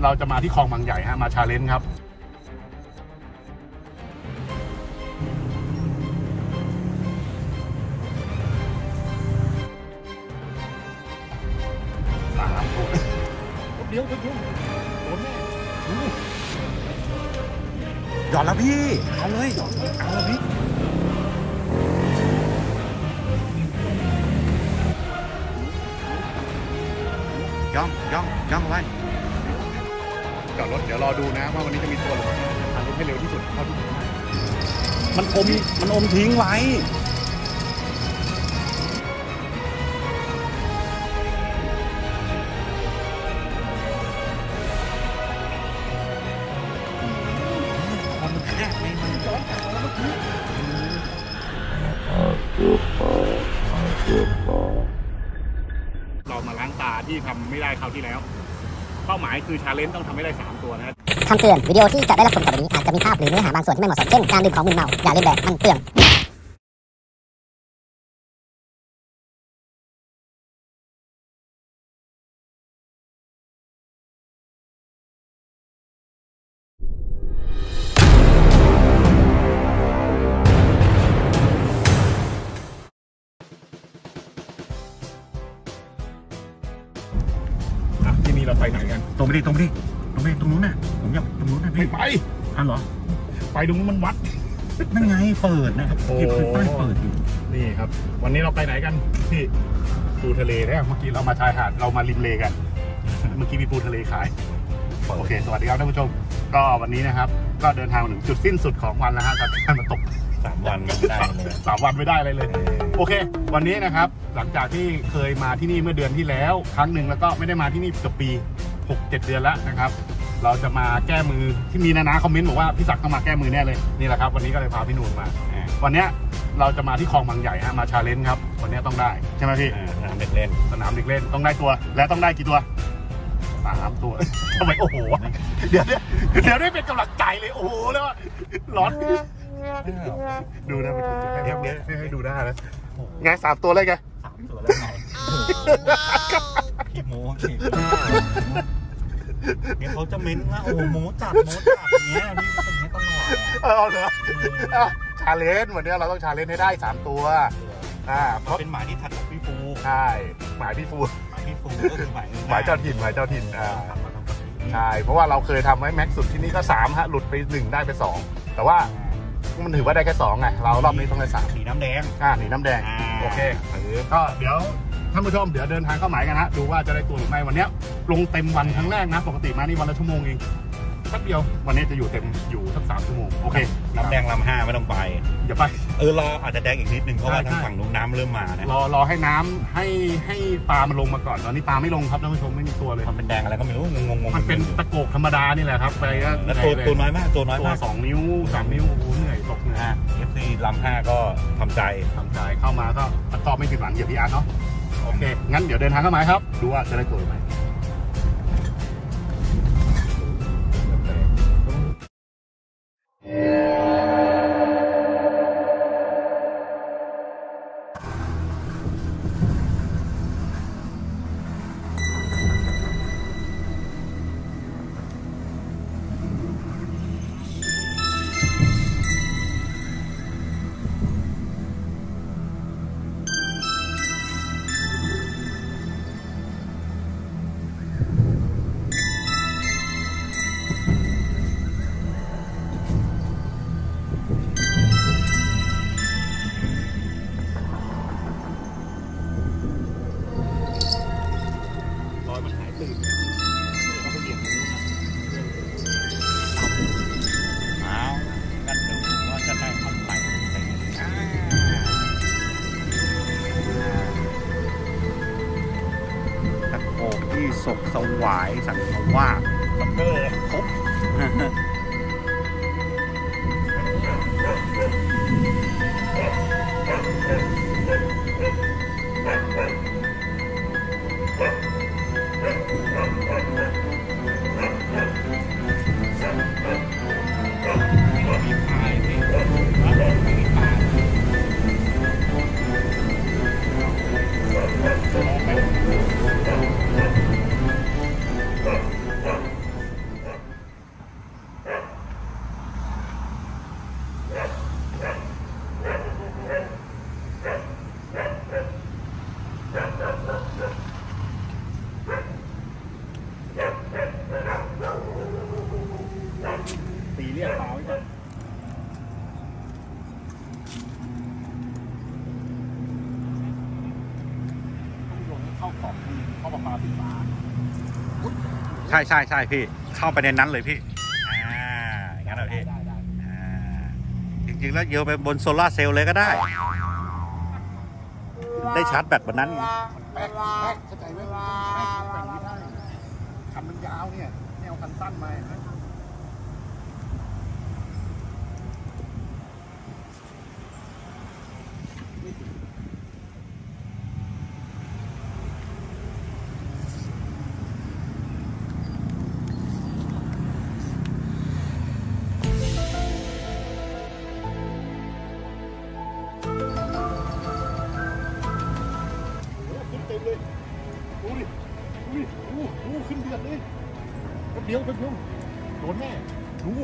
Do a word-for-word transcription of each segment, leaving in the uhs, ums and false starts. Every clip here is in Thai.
เราจะมาที่คลองบางใหญ่ฮะมาชาเลนจ์ครับสามตัวเดี๋ยวเดี๋ยวเดี๋ยวโดนแน่หย่อนแล้วพี่เอาเลยเอาเลยพี่ย่องย่องย่องไว้จอดรถเดี๋ยวรอดูนะว่าวันนี้จะมีตัวหรือทางรถให้เร็วที่สุดเท่าที่จะได้มันอมมันอมทิ้งไว้มันแคบไงมันย้อนกลับมาแล้วเมื่อกี้เรามาล้างตาที่ทำไม่ได้คราวที่แล้วเป้าหมายคือชาเลนจ์ต้องทำให้ได้สามตัวนะคำเตือนวิดีโอที่จะได้รับชมต่อไปนี้อาจจะมีภาพหรือเนื้อหาบางส่วนที่ไม่เหมาะสมเช่นการดื่มของมึนเมาอย่าเลียนแบบมันเปลืองที่นี่เราไปไหนกันตรงไปดิตรงไปดิตรงไปตรงนู้นน่ะผมอยากตรงนู้นน่ะไม่ไปอ่ะเหรอไปตรงนู้นมันวัดนั่นไงเปิดนะครับที่ป้ายเปิดอยู่นี่ครับวันนี้เราไปไหนกันที่ปูทะเลเนี่ยเมื่อกี้เรามาชายหาดเรามาริมเลกันเมื่อกี้มีปูทะเลขายโอเคสวัสดีครับท่านผู้ชมก็วันนี้นะครับก็เดินทางมาถึงจุดสิ้นสุดของวันแล้วฮะการมาตกสามวันไม่ได้เลยสามวันไม่ได้อะไรเลยโอเควันนี้นะครับหลังจากที่เคยมาที่นี่เมื่อเดือนที่แล้วครั้งหนึ่งแล้วก็ไม่ได้มาที่นี่เกือบปี หกเจ็ด เดือนแล้วนะครับเราจะมาแก้มือที่มีนานาคอมเมนต์บอกว่าพี่ศักดิ์ต้องมาแก้มือแน่เลยนี่แหละครับวันนี้ก็เลยพาพี่นูนมาวันนี้เราจะมาที่คลองบางใหญ่ฮะมาชาเลนจ์ครับวันนี้ต้องได้ใช่ไหมพี่สนามเด็กเล่นสนามเด็กเล่นต้องได้ตัวและต้องได้กี่ตัวสามตัวทำไมโอ้โหเดี๋ยวเดี๋ยวได้เป็นกำลังใจเลยโอ้โหแล้วร้อนดูนะไปถูกให้ให้ให้ดูได้นะไงสามตัวเลยไงสามตัวแล้วไงพี่โม้เนี่ยเขาจะเม้นว่าโอ้โม้จับโม้จับอย่างเงี้ยนี่เป็นอย่างเงี้ยตลอดเออเหรอชาเลนจ์วันนี้เราต้องชาเลนจ์ให้ได้สามตัวอ่าเพราะเป็นหมายที่ถัดจากพี่ฟูใช่หมายพี่ฟูหมายพี่ฟูก็คือหมายหมายเจ้าถิ่นหมายเจ้าถิ่นอ่าใช่เพราะว่าเราเคยทำไว้แม็กซ์สุดที่นี่ก็สามฮะหลุดไปหนึ่งได้ไปสองแต่ว่ามันถือว่าได้แค่สองไงเรารอบนี้ต้องได้สามหนีน้ำแดงอ่าหนีน้ำแดงโอเคก็เดี๋ยวท่านผู้ชมเดี๋ยวเดินทางเข้าหมายกันฮะดูว่าจะได้ตัวหรือไม่วันนี้ลงเต็มวันครั้งแรกนะปกติมานี่วันละชั่วโมงเองแป๊บเดียววันนี้จะอยู่เต็มอยู่สักสามชั่วโมงโอเคน้ำแดงลำห้าไม่ต้องไปอย่าไปเออรออาจจะแดงอีกนิดนึงเพราะว่าทางฝั่งนู้นน้ำเริ่มมานะรอรอให้น้ำให้ให้ปลามันลงมาก่อนตอนนี้ปลาไม่ลงครับท่านผู้ชมไม่มีตัวเลยมันเป็นแดงอะไรก็ไม่รู้งงงมันเป็นตะโกกธรรมดานี่แหละครับไปก็ตัวตัวน้อยมากตัวน้อยมากสองนิ้วสามนิ้วโอ้โหเหนื่อยตกเหนื่อยเอฟซีลำห้าก็ทำใจทำใจเข้ามาก็ตอบไม่ผิดหวังอย่าพี่อาร์เนาะโอเคงั้นเดี๋ยวเดินทางเข้ามาครับดูว่าจะได้ตัวไหมศกสวายสังวาสบังเกอร์ครบตีเรียกเปล่าไว้ก่อนเข้ากล่องเข้าปลาปลาสีฟ้าใช่ใช่ใช่พี่เข้าไปในนั้นเลยพี่อ่าอย่างนั้นเหรอพี่อ่าจริงๆแล้วโยนไปบนโซล่าเซลล์เลยก็ได้ได้ชาร์จแบตบนนั้นไงแป๊กแป๊กเข้าใจไหมแป๊กแป๊กไม่ได้คันมันยาวเนี่ยไม่เอาคันสั้นมานะดูดิดูดิดูดูขึ้นเดือดเลยแป๊บเดียวแป๊บเดียวโดนแน่ดู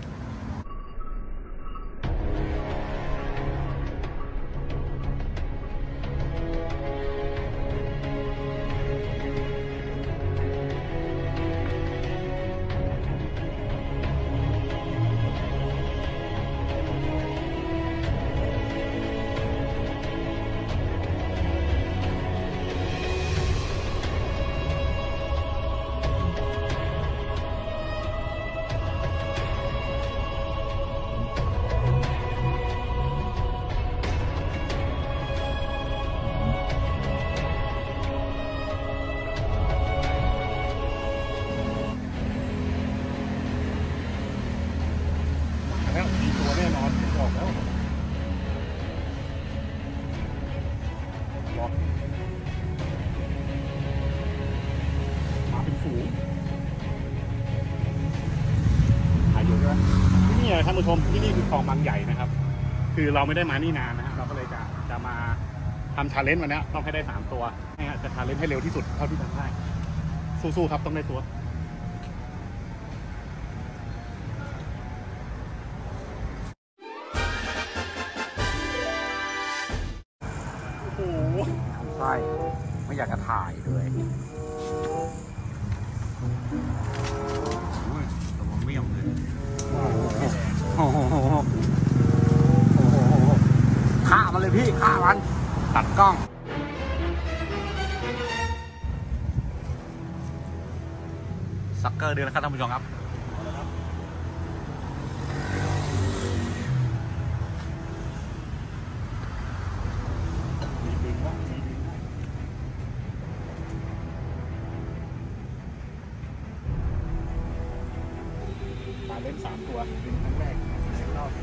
มีตัวแน่นอนบอกแล้วบอกมาเป็นฝูงถ่ายอยู่ใช่ไหมที่นี่ท่านผู้ชมที่นี่คือคลองบางใหญ่นะครับคือเราไม่ได้มานี่นานนะครับเราก็เลยจะจะมาทำชาเลนจ์วันนี้ต้องให้ได้สามตัวจะชาเลนจ์ให้เร็วที่สุดเท่าที่ทำได้สู้ๆครับต้องได้ตัวใช่ไม่อยากจะถ่ายด้วยระวังไม่ยอมเลยโอ้โหฆ่ามันเลยพี่ฆ่ามันตัดกล้องซักเกอร์เดือนแล้วครับท่านผู้ชมครับเล่นสามตัวเป็นครั้งแรกในรอบ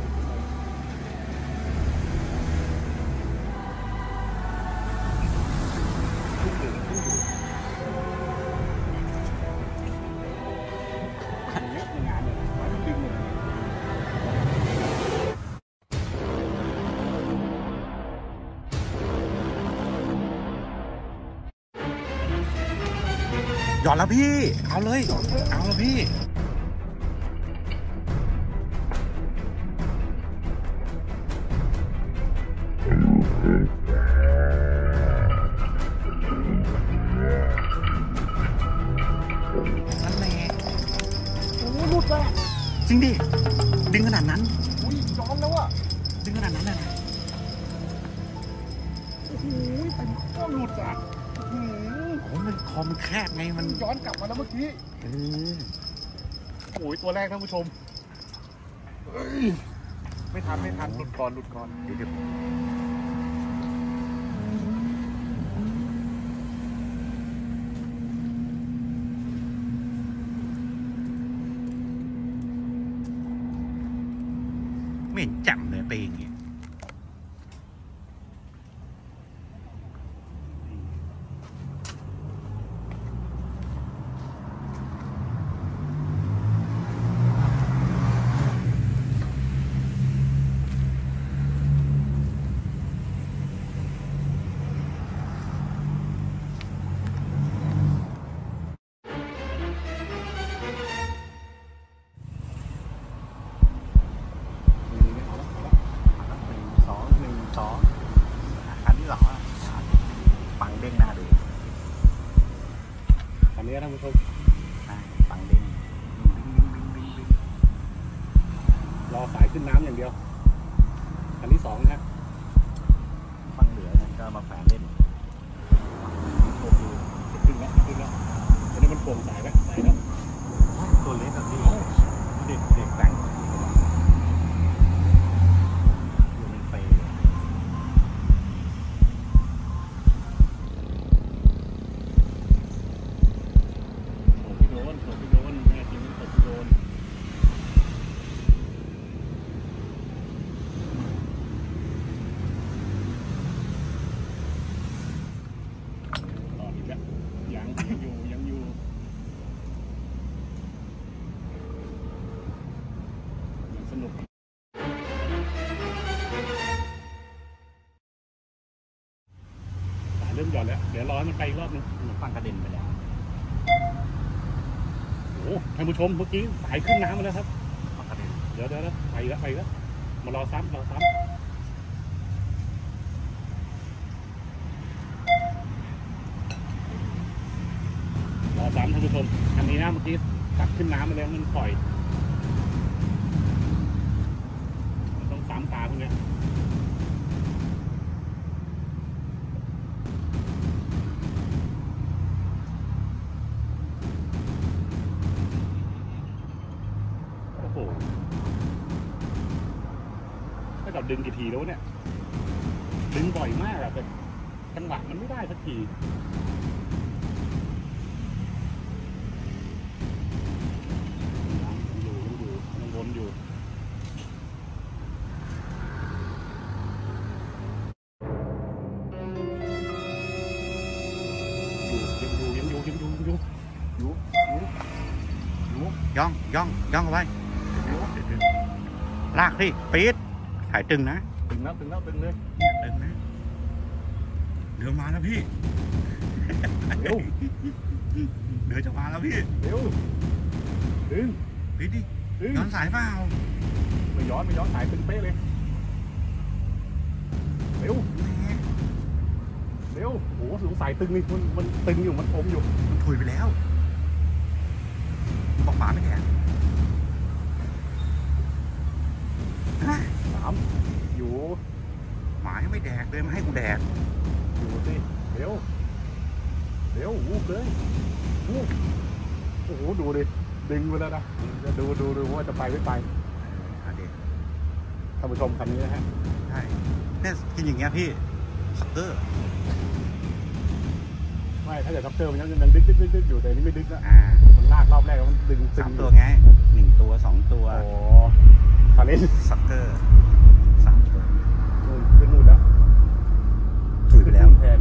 หย่อนแล้วพี่เอาเลยเอาแล้วพี่นั่นแหละโอ้หลุดเลยจริงดิดึงขนาดนั้นอุ้ยย้อนแล้วอะดึงขนาดนั้นเลยนะโอ้โหแต่ก็หลุดอ่ะโอ้โหมันคอมแคบไงมันย้อนกลับมาแล้วเมื่อกี้เออโอ้ยตัวแรกท่านผู้ชมไม่ทันไม่ทันหลุดก่อนหลุดก่อนเดี๋ยวไม่เห็นจับเลยไปอย่างเงี้ยนนี้ท่านผู้ชมฟังเล่นรอสายขึ้นน้ำอย่างเดียวคันที่สองนะฟังเหลือก็มาแฝงเล่นขึ้นแล้วขึ้นแล้วอันนี้มันโป่งสายแล้วสายแล้วตัวเล็กแบบนี้เด็กเด็กแต่งเริ่มหย่อนแล้วเดี๋ยวรอให้มันไปอีกรอบนึงฟังกระเด็นไปแล้วโอ้ท่านผู้ชมเมื่อกี้สายขึ้นน้ำมาแล้วครับเดี๋ยวเดี๋ยวแล้วไปแล้วไปแล้วมารอซ้ำรอซ้ำรอซ้ำท่านผู้ชมอันนี้นะเมื่อกี้ตักขึ้นน้ำมาแล้วมันปล่อยต้องซ้ำตาพวกนี้เราดึงกี่ทีแล้วเนี่ยดึงบ่อยมากอะแต่จังหวะมันไม่ได้สักทียังอยู่ยังอยู่ยังวนอยู่ยังอยู่ยังอยู่ยังอยู่ยังอยู่อยู่อยู่ย่องย่องย่องเอาไว้ลากที่ปี๊ดถ่ายตึงนะตึงแล้วตึงแล้วตึงเลยตึงนะเดือมาแล้วพี่เร็วเดือจะมาแล้วพี่เร็วตึงพี่ดิย้อนสายเปล่าไม่ย้อนไม่ย้อนสายตึงเป๊ะเลยเร็วเร็วโอ้โหสายตึงนี่มันมันตึงอยู่มันอมอยู่มันถุยไปแล้วบอกหมาไม่แข็งสามอยู่หมายังไม่แดกเลยมาให้กูแดกอยู่สิเร็วเร็ววูบเลยวูบโอ้โหดูดิดึงไปแล้วนะดูดูดูว่าจะไปไม่ไปอ่ะเด็กท่านผู้ชมคันนี้นะฮะใช่เนี่ยกินอย่างเงี้ยพี่ซักเกอร์ไม่ถ้าเกิดซักเกอร์มันยังดึงดึกดึกดึกดึกอยู่แต่นี่ไม่ดึกนะมันลากรอบแรกมันดึงสามตัวไงหนึ่งตัวสองตัวโอ้คันนี้ซักเกอร์สามตัวขึ้นนู่นแล้วถุยไปแล้วแทน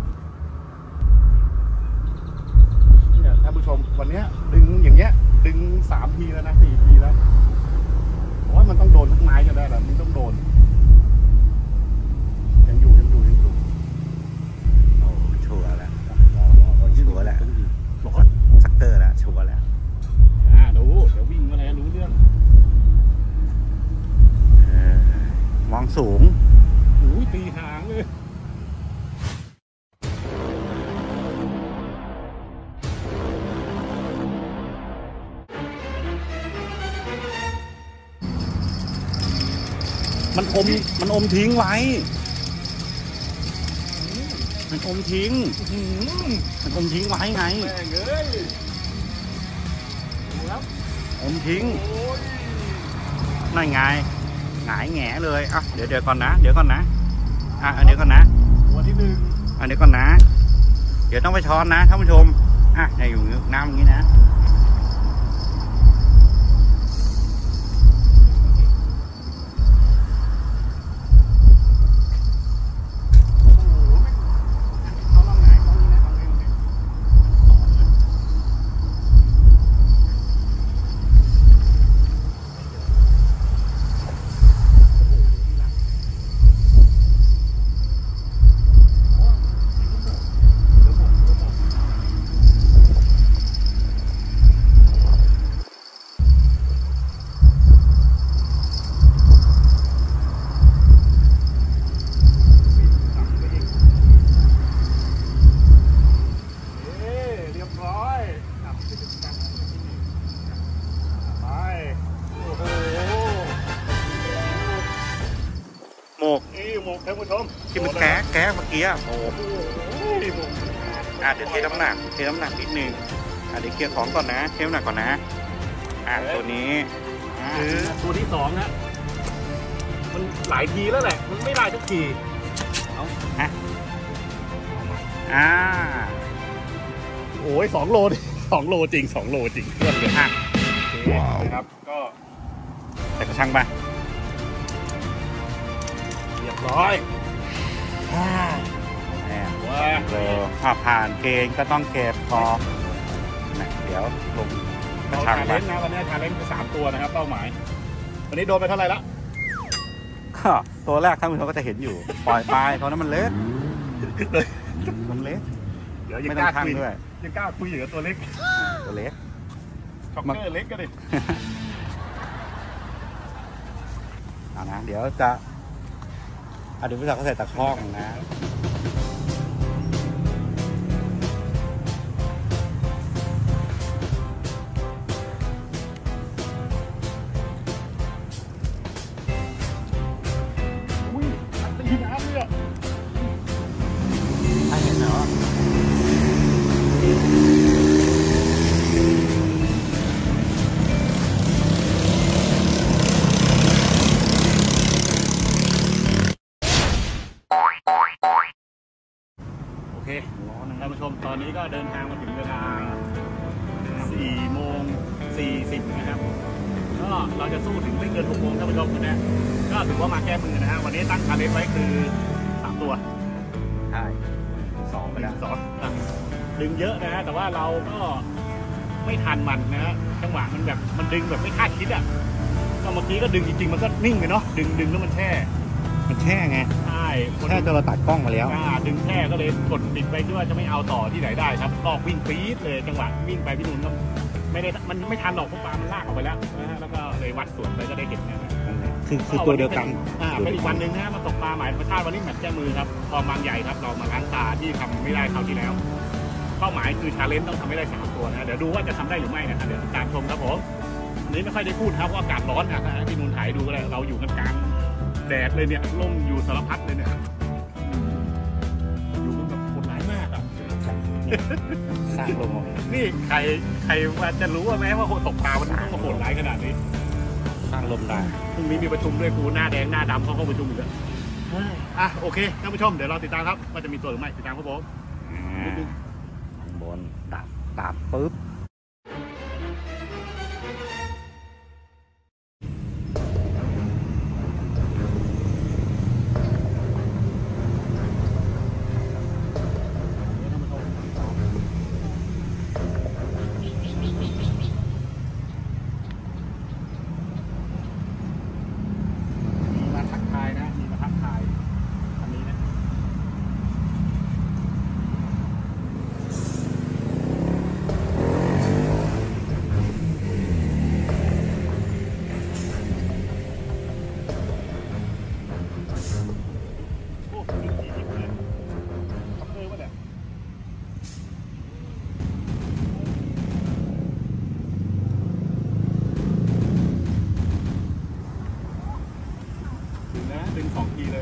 เนี่ยท่านผู้ชมวันนี้ดึงอย่างเงี้ยดึงสามทีแล้วนะสี่ทีแล้วเพราะว่ามันต้องโดนทั้งไม้กันได้แหละมันต้องโดนยังอยู่ยังอยู่ยังอยู่โอ้ชัวร์แล้วชัวร์แล้วซักเกอร์แล้วชัวร์แล้วอ่าดูเดี๋ยววิ่งมาแล้วรู้เรื่องมองสูงอุ้ยตีหางเลยมันอมมันอมทิ้งไว้มันอมทิ้งมันอมทิ้งไว้ไงอมทิ้งนั่นไงหงายแง่เลยอ่ะเดี๋ยวเดี๋ยวก่อนนะเดี๋ยวก่อนนะอ่ะเดี๋ยวก่อนนะตัวที่หนึ่งอ่ะเดี๋ยวก่อนนะเดี๋ยวต้องไปช้อนนะท่านผู้ชมอ่ะเนี่ยอยู่น้ำอย่างนี้นะท่านผู้ชมที่มันแก๊กแก๊กเมื่อกี้โอ้โหอ่ะเดี๋ยวเทน้ำหนักเทน้ำหนักนิดนึงอ่ะเดี๋ยวเคลียร์ของก่อนนะเทน้ำหนักก่อนนะอ่ะตัวนี้คือตัวที่สองนะมันหลายทีแล้วแหละมันไม่ได้ทุกทีเอาฮะอ่าโอ้ยสองโลสองโลจริงสองโลจริงเพื่อนเลยฮะโอเคนะครับก็แต่กระชังไปเรียบร้อยอ่าว้าถ้าผ่านเกณฑ์ก็ต้องเก็บพอนะเดี๋ยวลงกระชังไปนะวันนี้ชาเลนจ์สามตัวนะครับเป้าหมายวันนี้โดนไปเท่าไหร่ละก็ตัวแรกท่านผู้ชมก็จะเห็นอยู่ปล่อยไปตอนนั้นมันเล็กมันเล็กเดี๋ยวยังกล้าคุยด้วยยังกล้าคุยอยู่กับตัวเล็กตัวเล็กช็อกเกอร์เล็กก็ดิเอานะเดี๋ยวจะอดีตผู้ชายเขาใส่ตะข้องนะอุ้ยตีน้ำเลยอ่ะเห็นเหรอท่านผู้ชมตอนนี้ก็เดินทางมาถึงเวลาสี่โมงสี่สิบนะครับก็เราจะสู้ถึงไม่เกินหกโมงท่านผู้ชมนะก็ถือว่ามาแก้มือนะฮะวันนี้ตั้งคาเลนไว้คือสามตัวใช่สองไปแล้วสองดึงเยอะนะฮะแต่ว่าเราก็ไม่ทันมันนะฮะจังหวะมันแบบมันดึงแบบไม่คาดคิดอ่ะก็เมื่อกี้ก็ดึงจริงๆมันก็นิ่งไปเนาะดึงดึงแล้วมันแช่มันแช่ไงใช่แช่จนเราตัดกล้องมาแล้วดึงแช่ก็เลยกดปิดไปด้วยจะไม่เอาต่อที่ไหนได้ครับลอกวิ่งปี๊ดเลยจังหวะวิ่งไปพี่นุ่นก็ไม่ได้มันไม่ทันหรอกเพราะปลามันลากออกไปแล้วนะฮะแล้วก็เลยวัดสวนไปก็ได้เห็นนะคือคือตัวเดียวกันอ่าเป็นอีกวันหนึ่งนะมาตกปลาใหม่ประชาติวันนี้แมตช์แก้มือครับคลองบางใหญ่ครับเรามาล้างตาที่ทำไม่ได้คราวที่แล้วเป้าหมายคือชาเลนจ์ต้องทำให้ได้สามตัวนะเดี๋ยวดูว่าจะทำได้หรือไม่นะครับเดี๋ยวติดตามชมครับผมวันนี้ไม่ค่อยได้พูดครับว่าอากาศร้อนนะพี่นุ่นถ่ายดูก็ได้เราอยู่กันกลางแดดเลยเนี่ยล่มอยู่สารพัดเลยเนี่ยอยู่กันแบบโหดร้ายมากอ่ะสร้างลมนี่ใครใครว่าจะรู้ว่าแม้ว่าตกปลามันต้องมาโหดร้ายขนาดนี้สร้างลมได้พรุ่งนี้มีประชุมด้วยกูหน้าแดงหน้าดำเขาเข้าประชุมอีกแล้วอ่ะโอเคท่านผู้ชมเดี๋ยวเราติดตามครับว่าจะมีตัวหรือไม่ติดตามครับผมบนตัดตัดปุ๊บดึงสองทีเลย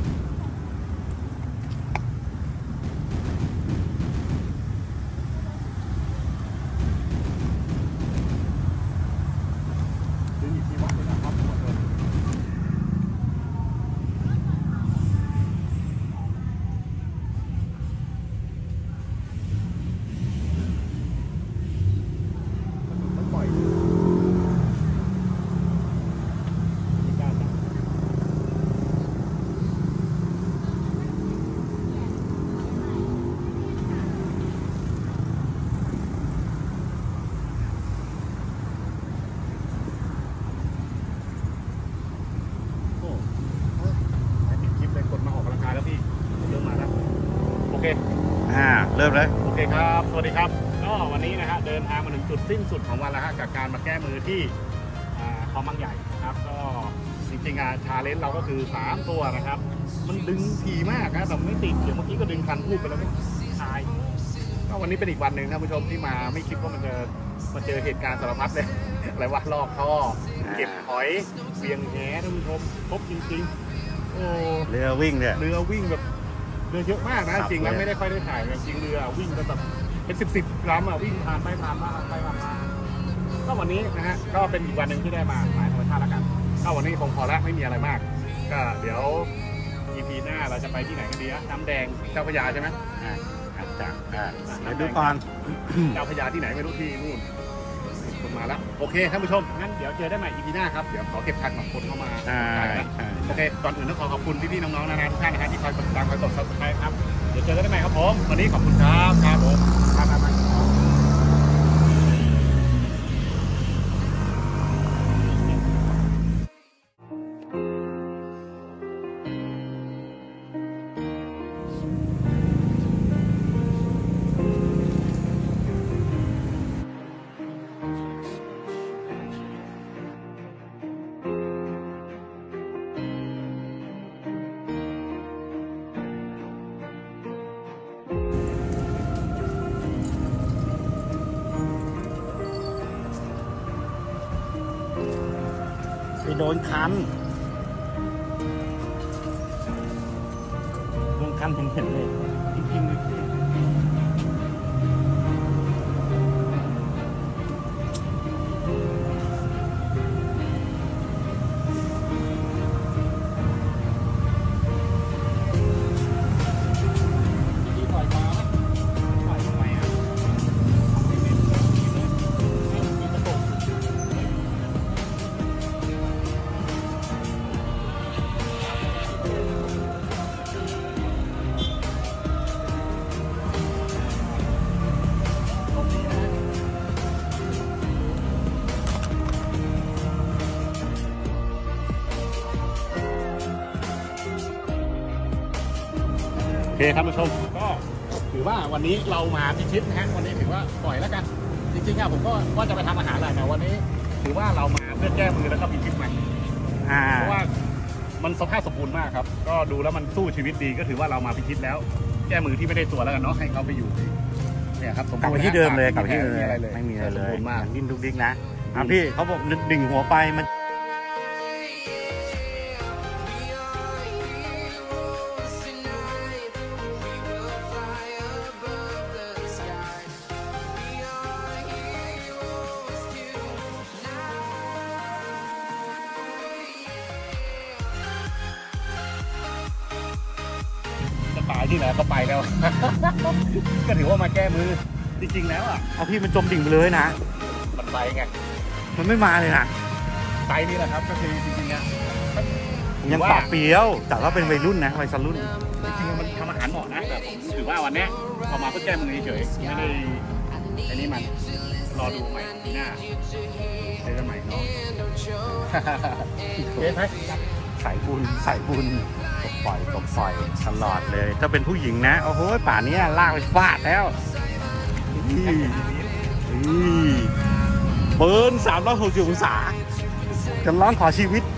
เคอ่าเริ่มเลยโอเคครับสวัสดีครับก็วันนี้นะฮะเดินทางมาถึงจุดสิ้นสุดของวันแล้วฮะกับการมาแก้มือที่คลองบางใหญ่นะครับก็จริงๆอ่ะชาเลนจ์เราก็คือสามตัวนะครับมันดึงถี่มากนะแต่ไม่ติดเดี๋ยวเมื่อกี้ก็ดึงคันพูดไปแล้วไม่ทายก็วันนี้เป็นอีกวันหนึ่งท่านผู้ชมที่มาไม่คิดว่ามันจะมาเจอเหตุการณ์สารพัดเลยอะไรวะลอกท่อเก็บหอยเวียงแหท่านผู้ชมครบจริงๆโอ้เรือวิ่งเนี่ยเรือวิ่งแบบเรือเยอะมากนะจริงแล้วไม่ได้ค่อยได้ถ่ายจริงเรือวิ่งกันแบบเป็นสิบสิบลำอ่ะวิ่งผ่านไปผ่านมาไปผ่านมาก็วันนี้นะฮะก็เป็นอีกวันหนึ่งที่ได้มาถ่ายธรรมชาติแล้วกันก็วันนี้คงพอแล้วไม่มีอะไรมากก็เดี๋ยว อี พี หน้าเราจะไปที่ไหนกันดีอะน้ำแดงเจ้าพระยาใช่ไหมอ่าอาจจะอ่าเดี๋ยวดูก่อนเจ้าพระยาที่ไหนไม่รู้ที่นู่นคนมาแล้วโอเคท่านผู้ชมงั้นเดี๋ยวเจอได้ใหม่ อี พี หน้าครับเดี๋ยวขอเก็บทันของคนเข้ามาโอเคก่อนอื่นต้องขอขอบคุณพี่ๆน้องๆนะทุกท่านนะครับที่คอยกดติดตามคอยกด ซับสไครบ์ ครับเดี๋ยวเจอกันได้ใหม่ครับผมวันนี้ขอบคุณครับครับผมครับครับไปโดนคันโดนคันเห็นๆเลยจริงๆเลยโอเคท่านผู้ชมก็ถือว่าวันนี้เรามาพิชิตนะฮะวันนี้ถือว่าปล่อยแล้วกันจริงๆอะผมก็ว่าจะไปทำอาหารแหละแต่วันนี้ถือว่าเรามาเพื่อแก้มือแล้วก็พิชิตมันเพราะว่ามันสภาพสมบูรณ์มากครับก็ดูแล้วมันสู้ชีวิตดีก็ถือว่าเรามาพิชิตแล้วแก้มือที่ไม่ได้ตัวแล้วกันเนาะให้เขาไปอยู่เนี่ยครับสมบูรณ์กลับไปที่เดิมเลยกลับไปที่เดิมเลยไม่มีอะไรเลยมากดิ้นดุกดิ๊กนะอ่ะพี่เขาบอกดิ่งหัวไปมันตายที่ไหนก็ไปแล้ว ก็ถือว่ามาแก้มือจริงๆแล้วอ่ะเอาพี่มันจมดิ่งไปเลยนะมันไปไงมันไม่มาเลยนะไปนี่แหละครับก็คือจริงๆอ่ะยังปากเปรี้ยวแต่ว่าเป็นวัยรุ่นนะวัยรุ่นจริงๆมันทำอาหารเหมาะนะแต่ผมถือว่าวันนี้พอมาเพื่อแก้มือเฉยๆไม่ได้ไอ้นี่มันรอดูใหม่ปีหน้าเจอกันใหม่เนาะเฮ้ยสายบุญสายบุญตบปล่อยตบปล่อยตลอดเลยถ้าเป็นผู้หญิงนะโอ้โหป่านนี้ลากไปฟาดแล้วเบิร์นสามร้อยหกสิบองศาจะร้องขอชีวิต